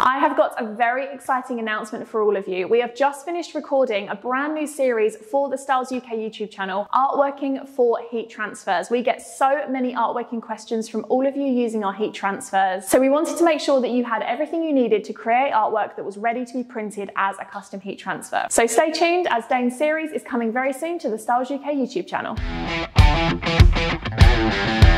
I have got a very exciting announcement for all of you. We have just finished recording a brand new series for the Stahls UK YouTube channel, Artworking for Heat Transfers. We get so many artworking questions from all of you using our heat transfers. So we wanted to make sure that you had everything you needed to create artwork that was ready to be printed as a custom heat transfer. So stay tuned, as Dane's series is coming very soon to the Stahls UK YouTube channel.